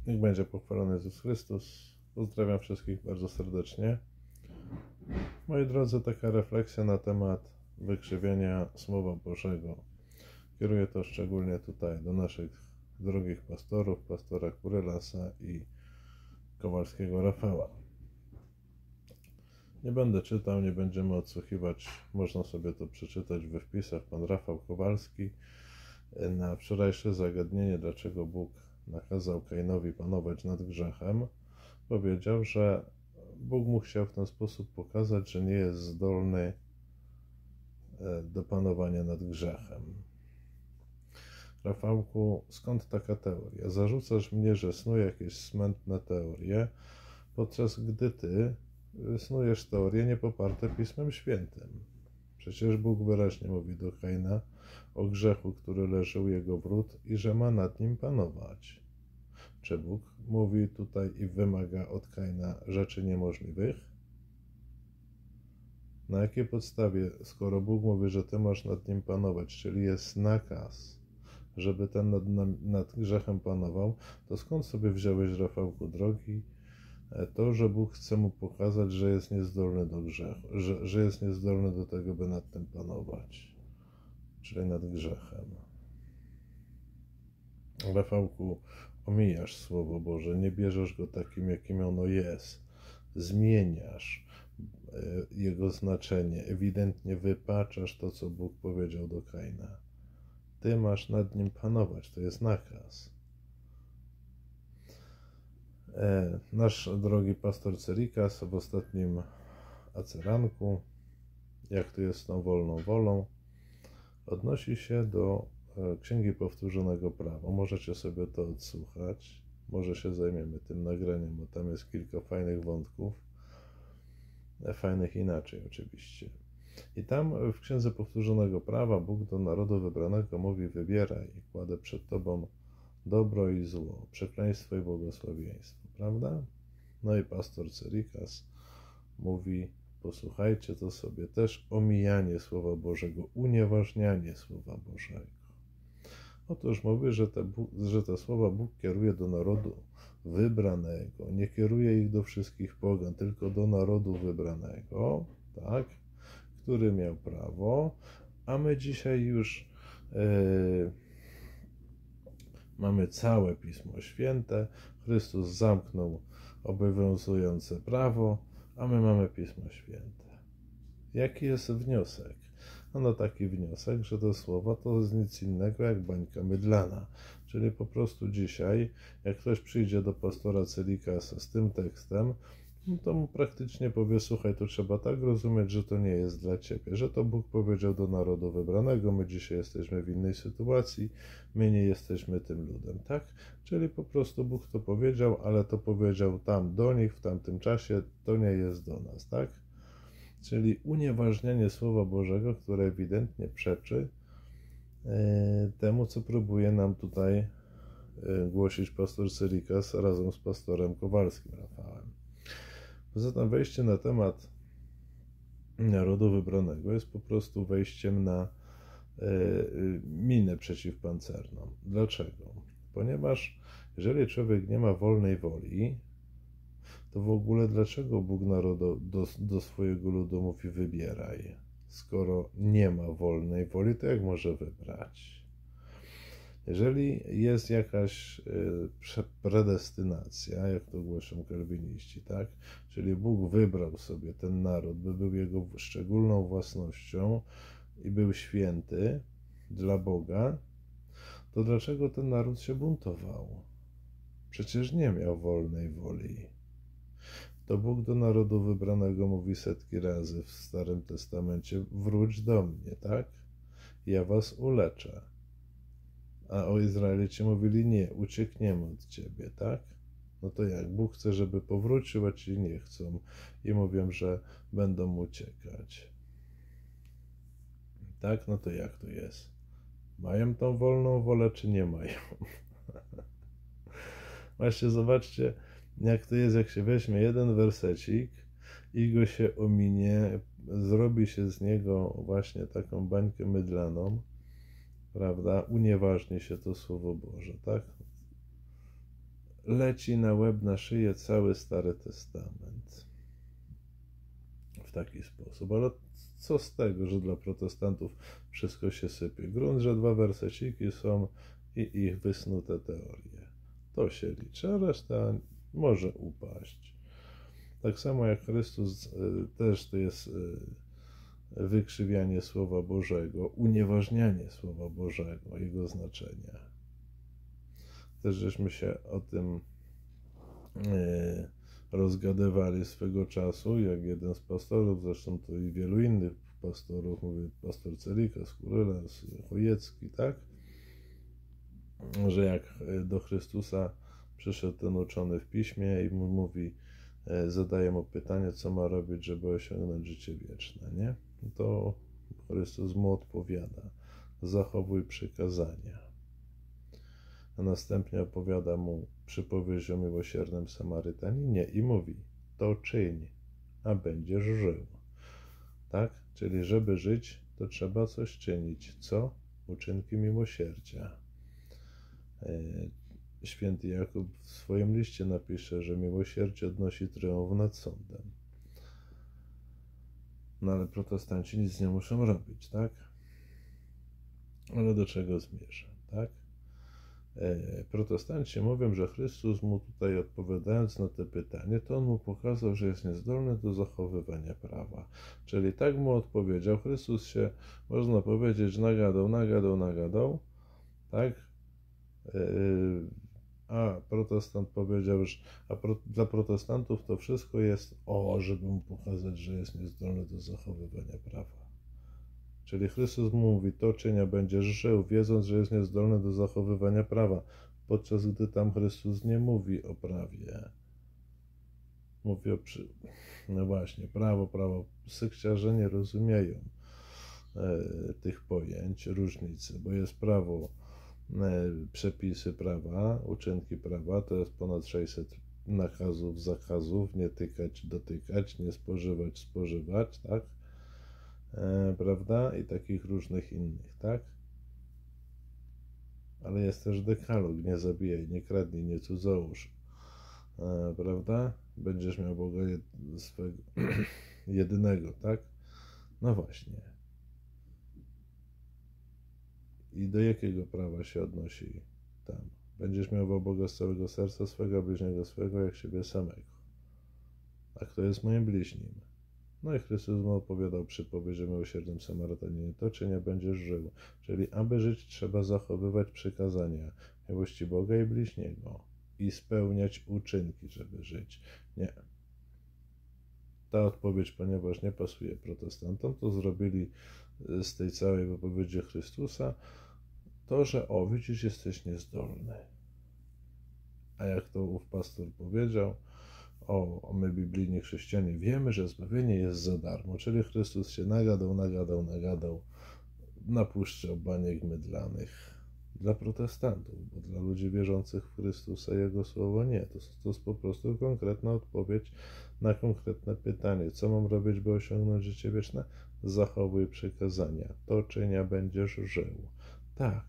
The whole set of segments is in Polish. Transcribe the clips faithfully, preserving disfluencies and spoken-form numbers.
Niech będzie pochwalony Jezus Chrystus. Pozdrawiam wszystkich bardzo serdecznie. Moi drodzy, taka refleksja na temat wykrzywienia Słowa Bożego. Kieruję to szczególnie tutaj do naszych drogich pastorów, pastora Kurylasa i Kowalskiego Rafała. Nie będę czytał, nie będziemy odsłuchiwać, można sobie to przeczytać we wpisach. Pan Rafał Kowalski na wczorajsze zagadnienie, dlaczego Bóg nakazał Kainowi panować nad grzechem, powiedział, że Bóg mu chciał w ten sposób pokazać, że nie jest zdolny do panowania nad grzechem. Rafałku, skąd taka teoria? Zarzucasz mnie, że snuję jakieś smętne teorie, podczas gdy ty snujesz teorie niepoparte Pismem Świętym. Przecież Bóg wyraźnie mówi do Kaina o grzechu, który leży u jego wrót i że ma nad nim panować. Czy Bóg mówi tutaj i wymaga od Kaina rzeczy niemożliwych? Na jakiej podstawie, skoro Bóg mówi, że ty masz nad nim panować, czyli jest nakaz, żeby ten nad, nad grzechem panował, to skąd sobie wziąłeś, Rafałku drogi, to, że Bóg chce mu pokazać, że jest niezdolny do grzechu, że, że jest niezdolny do tego, by nad tym panować, czyli nad grzechem. Rafałku, omijasz Słowo Boże, nie bierzesz go takim, jakim ono jest, zmieniasz jego znaczenie, ewidentnie wypaczasz to, co Bóg powiedział do Kaina. Ty masz nad nim panować, to jest nakaz. E, nasz drogi pastor Cerikas w ostatnim aceranku, jak to jest z tą wolną wolą, odnosi się do e, Księgi Powtórzonego Prawa. Możecie sobie to odsłuchać, może się zajmiemy tym nagraniem, bo tam jest kilka fajnych wątków, e, fajnych inaczej oczywiście. I tam w Księdze Powtórzonego Prawa Bóg do narodu wybranego mówi: wybieraj i kładę przed tobą dobro i zło, przekleństwo i błogosławieństwo, prawda? No i pastor Cerikas mówi: posłuchajcie to sobie też, omijanie Słowa Bożego, unieważnianie Słowa Bożego. Otóż mówi, że te, że te słowa Bóg kieruje do narodu wybranego, nie kieruje ich do wszystkich pogan, tylko do narodu wybranego, tak, który miał prawo, a my dzisiaj już yy, mamy całe Pismo Święte. Chrystus zamknął obowiązujące prawo, a my mamy Pismo Święte. Jaki jest wniosek? Ano taki wniosek, że te słowa to jest nic innego jak bańka mydlana. Czyli po prostu dzisiaj, jak ktoś przyjdzie do pastora Cerikasa z tym tekstem, no to mu praktycznie powie: słuchaj, to trzeba tak rozumieć, że to nie jest dla ciebie, że to Bóg powiedział do narodu wybranego, my dzisiaj jesteśmy w innej sytuacji, my nie jesteśmy tym ludem, tak? Czyli po prostu Bóg to powiedział, ale to powiedział tam do nich w tamtym czasie, to nie jest do nas, tak? Czyli unieważnianie Słowa Bożego, które ewidentnie przeczy yy, temu, co próbuje nam tutaj yy, głosić pastor Cerikas razem z pastorem Kowalskim Rafałem. Poza tym wejście na temat narodu wybranego jest po prostu wejściem na y, y, minę przeciwpancerną. Dlaczego? Ponieważ jeżeli człowiek nie ma wolnej woli, to w ogóle dlaczego Bóg narodu, do, do swojego ludu mówi: wybieraj? Skoro nie ma wolnej woli, to jak może wybrać? Jeżeli jest jakaś predestynacja, jak to głoszą kalwiniści, tak? Czyli Bóg wybrał sobie ten naród, by był jego szczególną własnością i był święty dla Boga, to dlaczego ten naród się buntował? Przecież nie miał wolnej woli. To Bóg do narodu wybranego mówi setki razy w Starym Testamencie: wróć do mnie, tak? Ja was uleczę. A o Izraelicie mówili: nie, uciekniemy od ciebie, tak? No to jak? Bóg chce, żeby powrócił, a ci nie chcą i mówią, że będą uciekać. Tak? No to jak to jest? Mają tą wolną wolę, czy nie mają? Właśnie zobaczcie, jak to jest, jak się weźmie jeden wersecik i go się ominie, zrobi się z niego właśnie taką bańkę mydlaną, prawda, unieważni się to Słowo Boże, tak? leci na łeb, na szyję cały Stary Testament. W taki sposób. Ale co z tego, że dla protestantów wszystko się sypie? Grunt, że dwa werseciki są i ich wysnute teorie. To się liczy, a reszta może upaść. Tak samo jak Chrystus, też to jest wykrzywianie Słowa Bożego, unieważnianie Słowa Bożego, jego znaczenia. Też żeśmy się o tym rozgadywali swego czasu, jak jeden z pastorów, zresztą to i wielu innych pastorów, mówię pastor Celika, Skurylas, Chojecki, tak? Że jak do Chrystusa przyszedł ten uczony w piśmie i mu mówi, zadaje mu pytanie, co ma robić, żeby osiągnąć życie wieczne, nie? To Chrystus mu odpowiada, zachowuj przykazania. A następnie opowiada mu przypowieść o miłosiernym Samarytaninie i mówi, to czyń, a będziesz żył. Tak? Czyli żeby żyć, to trzeba coś czynić. Co? Uczynki miłosierdzia. Święty Jakub w swoim liście napisze, że miłosierdzie odnosi triumf nad sądem. No ale protestanci nic nie muszą robić, tak? Ale do czego zmierzam, tak? Protestanci mówią, że Chrystus mu tutaj odpowiadając na te pytanie, to on mu pokazał, że jest niezdolny do zachowywania prawa. Czyli tak mu odpowiedział, Chrystus się, można powiedzieć, nagadał, nagadał, nagadał, tak? A protestant powiedział, że a pro, dla protestantów to wszystko jest o, żeby mu pokazać, że jest niezdolny do zachowywania prawa. Czyli Chrystus mówi, to czynia będziesz żył, wiedząc, że jest niezdolny do zachowywania prawa, podczas gdy tam Chrystus nie mówi o prawie. Mówi o przy... No właśnie, prawo, prawo. Sekciarze nie rozumieją e, tych pojęć, różnicy, bo jest prawo, e, przepisy prawa, uczynki prawa, to jest ponad sześćset nakazów, zakazów, nie tykać, dotykać, nie spożywać, spożywać, tak? E, prawda? I takich różnych innych, tak? Ale jest też dekalog, nie zabijaj, nie kradnij, nie cudzołóż, e, prawda? Będziesz miał Boga jed, swego jedynego, tak? No właśnie. I do jakiego prawa się odnosi tam? Będziesz miał Boga z całego serca swego, bliźniego swego, jak siebie samego. A kto jest moim bliźnim? No i Chrystus mu opowiadał przypowieść o miłosiernym Samarytaninie, to czy nie będziesz żył. Czyli aby żyć, trzeba zachowywać przykazania miłości Boga i bliźniego i spełniać uczynki, żeby żyć. Nie. Ta odpowiedź, ponieważ nie pasuje protestantom, to zrobili z tej całej wypowiedzi Chrystusa to, że o, widzisz, jesteś niezdolny. A jak to ów pastor powiedział, O, my biblijni chrześcijanie wiemy, że zbawienie jest za darmo, czyli Chrystus się nagadał, nagadał, nagadał, napuszczał baniek mydlanych dla protestantów, bo dla ludzi wierzących w Chrystusa Jego słowo nie. To, to jest po prostu konkretna odpowiedź na konkretne pytanie. Co mam robić, by osiągnąć życie wieczne? Zachowuj przykazania. To czynia będziesz żył. Tak.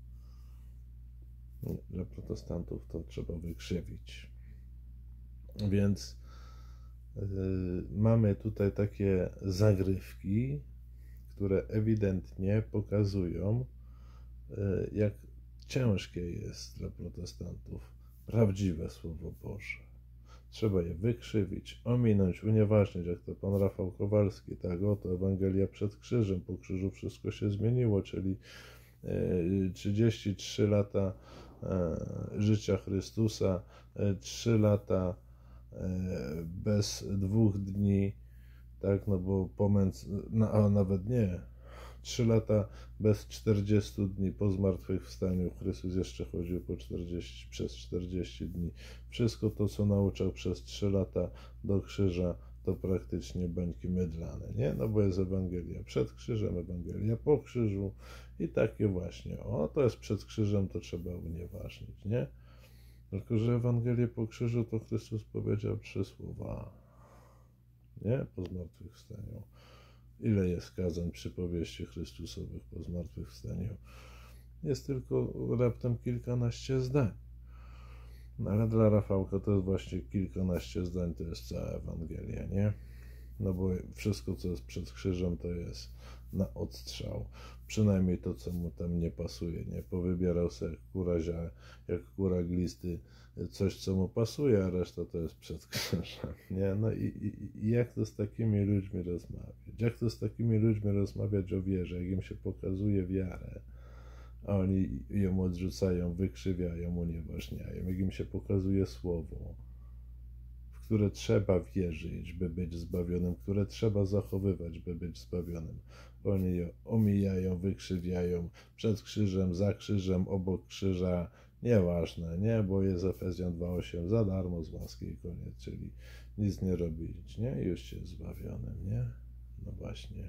Nie, dla protestantów to trzeba wykrzywić. Więc yy, mamy tutaj takie zagrywki, które ewidentnie pokazują, yy, jak ciężkie jest dla protestantów prawdziwe Słowo Boże. Trzeba je wykrzywić, ominąć, unieważnić, jak to pan Rafał Kowalski, tak, oto Ewangelia przed krzyżem, po krzyżu wszystko się zmieniło, czyli yy, trzydzieści trzy lata yy, życia Chrystusa, yy, trzy lata bez dwóch dni, tak, no bo pomiędzy, no, a nawet nie, trzy lata bez czterdziestu dni po zmartwychwstaniu. Chrystus jeszcze chodził po czterdzieści, przez czterdzieści dni. Wszystko to, co nauczał przez trzy lata do krzyża, to praktycznie bańki mydlane, nie? No bo jest Ewangelia przed krzyżem, Ewangelia po krzyżu i takie właśnie, o, to jest przed krzyżem, to trzeba unieważnić, nie? Tylko że Ewangelię po krzyżu to Chrystus powiedział trzy słowa, nie? Po zmartwychwstaniu. Ile jest kazań przypowieści Chrystusowych po zmartwychwstaniu? Jest tylko raptem kilkanaście zdań. No ale dla Rafałka to jest właśnie kilkanaście zdań, to jest cała Ewangelia, nie? No bo wszystko, co jest przed krzyżem, to jest na odstrzał. Przynajmniej to, co mu tam nie pasuje, nie? Powybierał sobie jak kura, zia, jak kura glisty coś, co mu pasuje, a reszta to jest przed krzyżem, nie? No i, i, i jak to z takimi ludźmi rozmawiać? Jak to z takimi ludźmi rozmawiać o wierze, jak im się pokazuje wiarę, a oni ją odrzucają, wykrzywiają, unieważniają, jak im się pokazuje słowo, w które trzeba wierzyć, by być zbawionym, które trzeba zachowywać, by być zbawionym. Oni je omijają, wykrzywiają przed krzyżem, za krzyżem, obok krzyża, nieważne, nie? Bo jest Efezjan dwa osiem, za darmo z łaski i koniec, czyli nic nie robić, nie? Już się zbawionym, nie? No właśnie.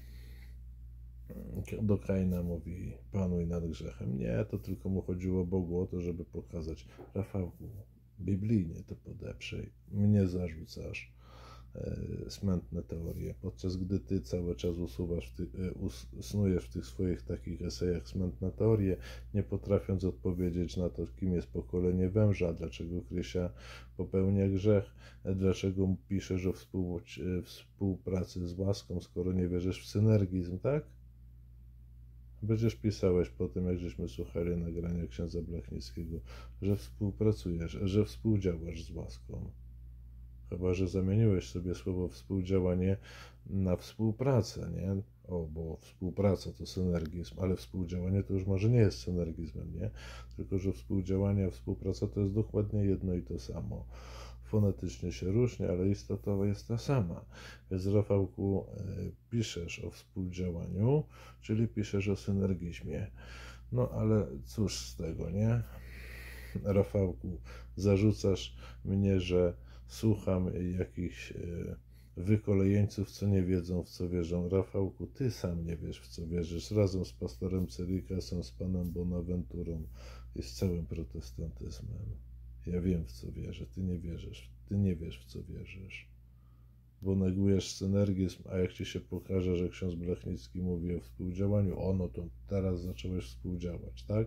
Do Kaina mówi, panuj nad grzechem. Nie, to tylko mu chodziło Bogu o to, żeby pokazać, Rafałku, biblijnie to podeprzyj, mnie zarzucasz e, smętne teorie, podczas gdy ty cały czas usuwasz, w ty, e, us, snujesz w tych swoich takich esejach smętne teorie, nie potrafiąc odpowiedzieć na to, kim jest pokolenie węża, dlaczego Krysia popełnia grzech, e, dlaczego piszesz o współ, e, współpracy z łaską, skoro nie wierzysz w synergizm, tak? Będziesz pisałeś po tym, jak żeśmy słuchali nagrania księdza Blachnickiego, że współpracujesz, że współdziałasz z łaską. Chyba że zamieniłeś sobie słowo współdziałanie na współpracę, nie? O, bo współpraca to synergizm, ale współdziałanie to już może nie jest synergizmem, nie? Tylko że współdziałanie a współpraca to jest dokładnie jedno i to samo. Fonetycznie się różni, ale istota jest ta sama. Więc, Rafałku, piszesz o współdziałaniu, czyli piszesz o synergizmie. No ale cóż z tego, nie? Rafałku, zarzucasz mnie, że słucham jakichś wykolejeńców, co nie wiedzą, w co wierzą. Rafałku, ty sam nie wiesz, w co wierzysz. Razem z pastorem Cyrikasem, z panem Bonaventurą i z całym protestantyzmem. Ja wiem, w co wierzę, ty nie wierzysz, ty nie wiesz, w co wierzysz, bo negujesz synergizm, a jak ci się pokaże, że ksiądz Blachnicki mówi o współdziałaniu, o no to teraz zacząłeś współdziałać, tak?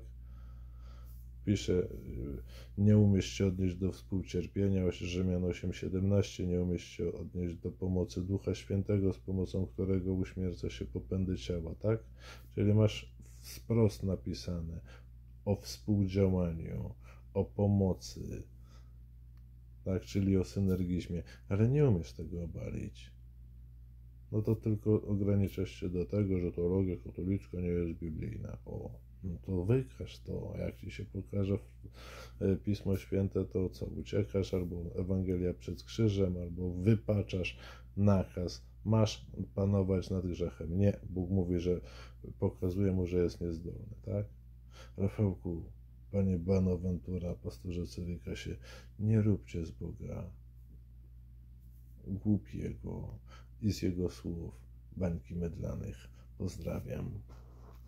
Pisze, nie umiesz się odnieść do współcierpienia, Rzymian osiem siedemnaście, nie umiesz się odnieść do pomocy Ducha Świętego, z pomocą którego uśmierca się popędy ciała, tak? Czyli masz wprost napisane o współdziałaniu, o pomocy, tak, czyli o synergizmie, ale nie umiesz tego obalić. No to tylko ograniczasz się do tego, że teologia katolicka nie jest biblijna. O, no to wykaż to, jak ci się pokaże Pismo Święte, to co, uciekasz, albo Ewangelia przed krzyżem, albo wypaczasz nakaz, masz panować nad grzechem. Nie, Bóg mówi, że pokazuje mu, że jest niezdolny, tak? Rafałku, panie Bonaventura, pastorze Cyrykasie, nie róbcie z Boga głupiego i z jego słów bańki mydlanych. Pozdrawiam.